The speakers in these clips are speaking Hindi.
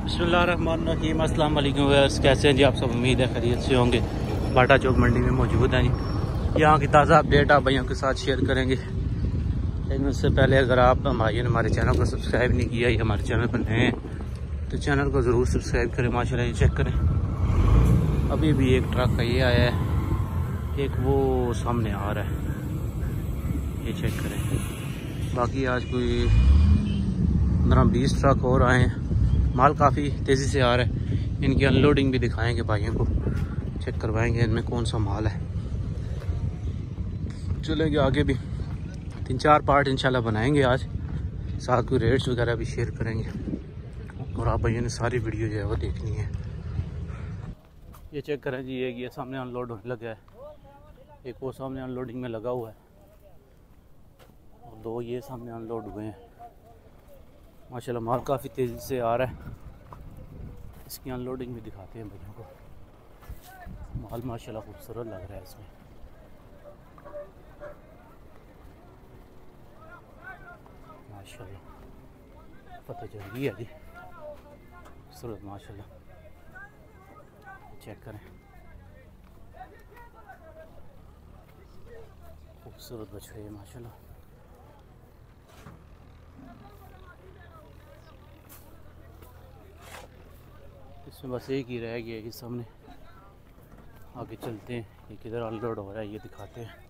बिस्मिल्लाहिर्रहमानिर्रहीम। अस्सलाम वालेकुम व्यूअर्स, कैसे हैं जी आप सब? उम्मीद है खैरियत से होंगे। बाटा चौक मंडी में मौजूद हैं जी। यहाँ की ताज़ा अपडेट आप भाइयों के साथ शेयर करेंगे। लेकिन उससे पहले अगर आप भाइयों ने हमारे चैनल को सब्सक्राइब नहीं किया या हमारे चैनल पर नए हैं तो चैनल को ज़रूर सब्सक्राइब करें। माशाल्लाह ये चेक करें, अभी भी एक ट्रक का ये आया है, एक वो सामने आ रहा है, ये चेक करें। बाकी आज कोई 15-20 ट्रक और आए हैं। माल काफ़ी तेज़ी से आ रहा है। इनकी अनलोडिंग भी दिखाएंगे भाइयों को, चेक करवाएंगे इनमें कौन सा माल है। चलेंगे आगे भी 3-4 पार्ट इंशाल्लाह बनाएंगे आज, साथ कोई रेट्स वगैरह भी शेयर करेंगे। और आप भाइयों ने सारी वीडियो जो है वो देखनी है। ये चेक करें जी, एक ये सामने अनलोड होने लगा है, एक वो सामने अनलोडिंग में लगा हुआ है और 2 ये सामने अनलोड हुए हैं। माशाल्लाह माल काफ़ी तेज़ी से आ रहा है। इसकी अनलोडिंग भी दिखाते हैं भैया को। माल माशाल्लाह खूबसूरत लग रहा है इसमें। माशाल्लाह पता चल गई है जी, खूबसूरत माशाल्लाह। चेक करें, खूबसूरत बछड़े हैं माशाल्लाह। इसमें बस एक ही रह गया है कि सामने। आगे चलते हैं, ये किधर अनलोड हो रहा है ये दिखाते हैं।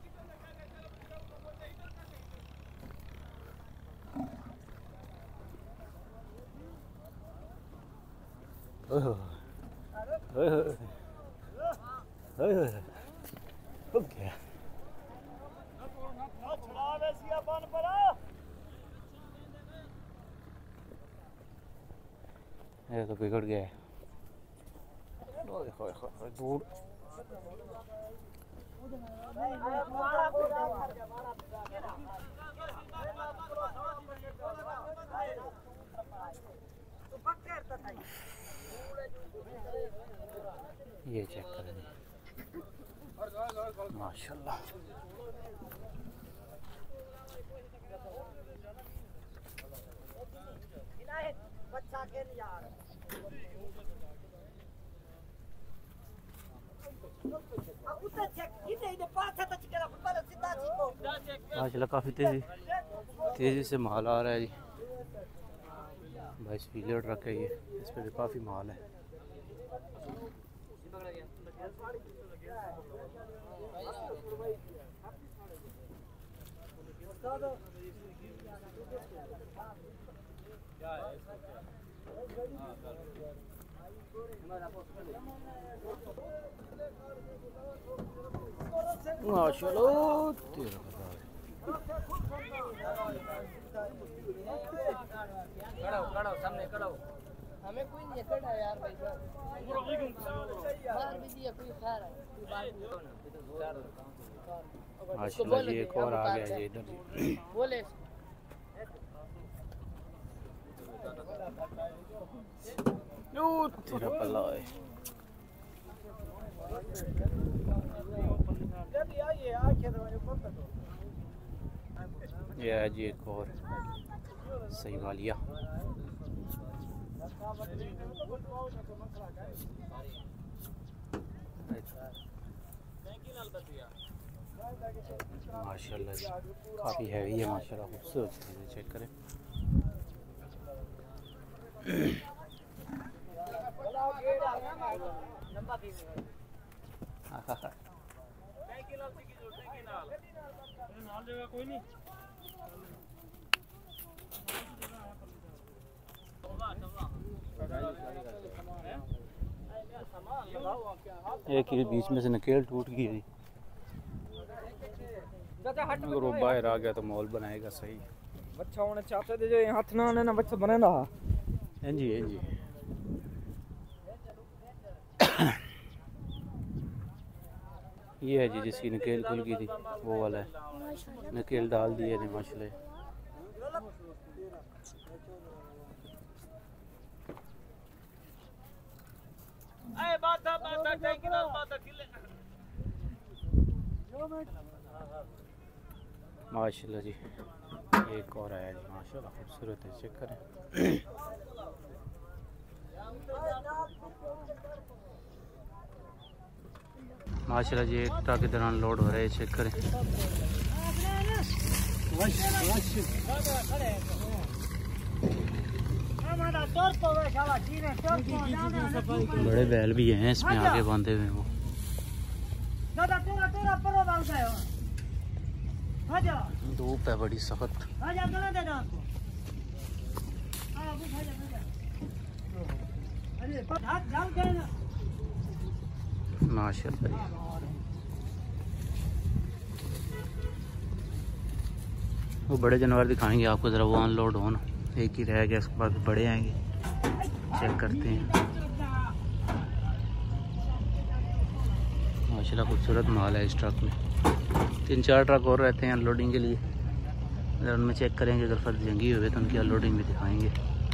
ये तो बिगड़ गया है। दूर ये चेक करें माशाल्लाह। माशाल्लाह काफ़ी तेज़ी से माल आ रहा है जी। 22 व्हीलर ट्रक है ये, इस पर भी काफ़ी माल है। माशाल्लाह सामने खड़ा हमें कोई नहीं खड़ा यार भाई बाहर भी दिया कोई खैर है कोई बात नहीं। माशाल्लाह जी एक और आ गया ये इधर बोले तेरा पल्ला है। ये है जी एक और सही वालिया। माशाल्लाह जी काफ़ी हैवी है माशाल्लाह, खूबसूरत चीज़ें चेक करें। एक ही बीच में से नकेल टूट गई है। अगर वो बाहर आ गया तो मॉल बनाएगा सही। बच्चा होने चाहते थे जो हाथ ना आने ना बच्चा बने रहा। हाँ जी हाँ जी। ये है जी जिसकी नकेल खुल गई थी, वो वाला है। नकेल डाल दिए ने माशाल्लाह। माशाल्लाह जी एक और आया जी माशाल्लाह, खूबसूरत है, चेक करें। माशाल्लाह जी एक ट्रक इधर अनलोड हो रहे हैं, चेक करें। बड़े बैल भी हैं इसमें आगे बांधे हुए वो। धूप है बड़ी सख्त। माशाल्लाह वो बड़े जानवर दिखाएंगे आपको, ज़रा वो अनलोड हो ना, एक ही रह गया, उसके बाद बड़े आएंगे, चेक करते हैं। माशाल्लाह खूबसूरत माल है इस ट्रक में। 3-4 ट्रक और रहते हैं अनलोडिंग के लिए, अगर उनमें चेक करेंगे, अगर फर्ज जंगी हुए तो उनकी अनलोडिंग भी दिखाएंगे।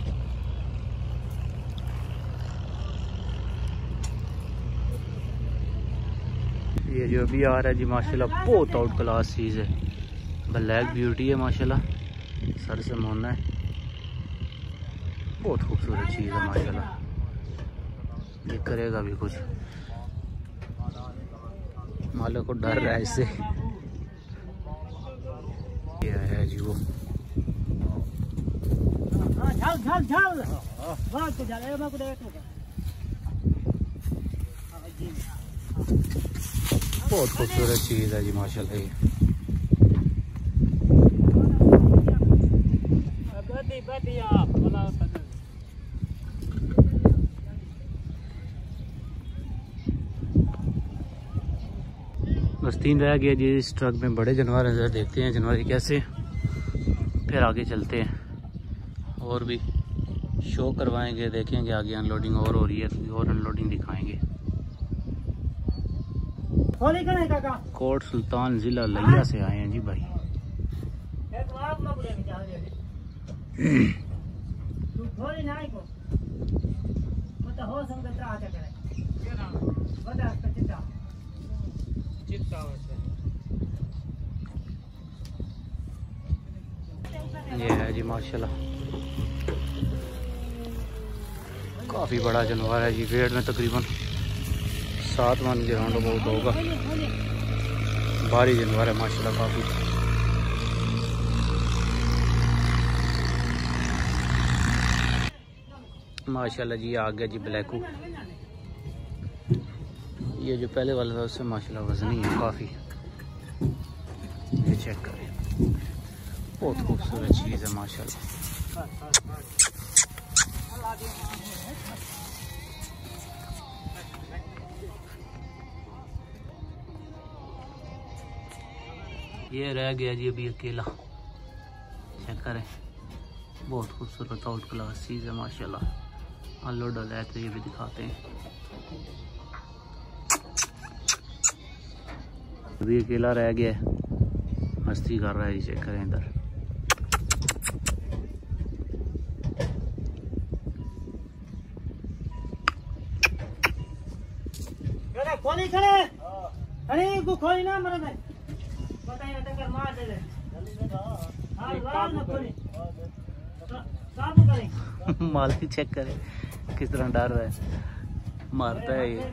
ये जो अभी आ रहा है जी माशाल्लाह बहुत आउट क्लास चीज़ है, ब्लैक ब्यूटी है माशाल्लाह, सर से मोना है, बहुत खूबसूरत चीज़ है माशाल्लाह। ये करेगा भी कुछ, मालिक को डर रहा है इससे। ये है जी वो बहुत खूबसूरत चीज़ है जी माशाल्लाह। ये बस 3 रह गया जी इस ट्रक में, बड़े जानवर हैं, देखते हैं जानवर कैसे, फिर आगे चलते हैं और भी शो करवाएंगे, देखेंगे आगे अनलोडिंग और हो रही है, और अनलोडिंग दिखाएंगे। कोट सुल्तान जिला लिया से आए हैं जी भाई। ये है जी माशाल्लाह काफ़ी बड़ा जानवर है जी, वेट में तकरीबन 7 मन के राउंड बहुत होगा, भारी जानवर है माशाल्लाह काफ़ी। माशाल्लाह जी आ गया जी ब्लैकू, ये जो पहले वाला था उससे माशाल्लाह वजनी है काफ़ी। ये चेक करें, बहुत खूबसूरत चीज़ है माशाल्लाह। ये रह गया जी अभी अकेला, चेक करें, बहुत खूबसूरत आउट क्लास चीज़ है माशाल्लाह। अनलोड है तो ये भी दिखाते हैं। अभी अकेला रह गया है, मस्ती कर रहा है, चेक करें इधर। खोली खड़े अरे को खोली ना मरे भाई बताइए टक्कर मार दे ले हां वाह ना खोली साफ करें माली चेक करें किस तरह डर रहा है, मारता है ये।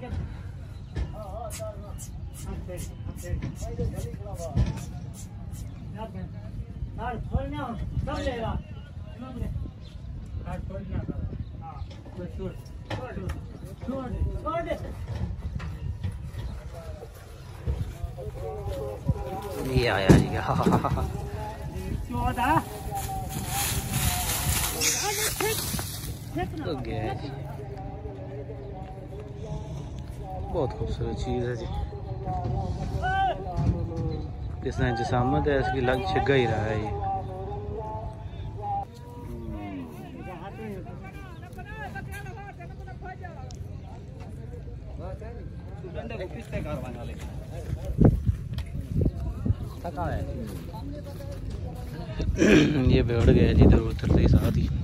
हां खोलना सब लेगा हां खोलना हां छोड़ छोड़ ये आया जी तो गया जी, बहुत खूबसूरत चीज़ है जी। किस तरह जसामत है इसकी, लग छिगा ही रहा है ये। ये बैठ गया जी इधर उतरते ही साथ ही।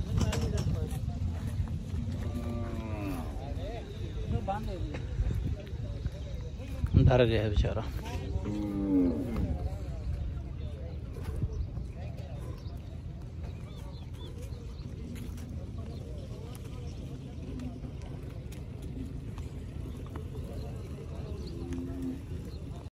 डर गया है बेचारा।